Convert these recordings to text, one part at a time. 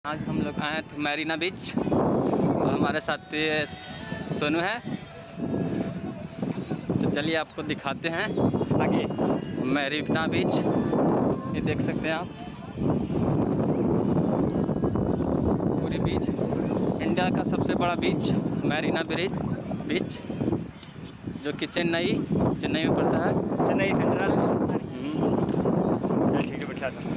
आज हम लोग आए थे मरीना बीच और हमारे साथ ये सोनू है। तो चलिए आपको दिखाते हैं आगे मरीना बीच। ये देख सकते हैं आप, पूरी बीच इंडिया का सबसे बड़ा बीच मरीना बीच जो कि चेन्नई में पड़ता है। चेन्नई सेंट्रल। ठीक है, बैठा था।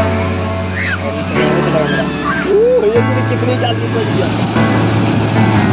कितनी जल्दी पहुंच गया।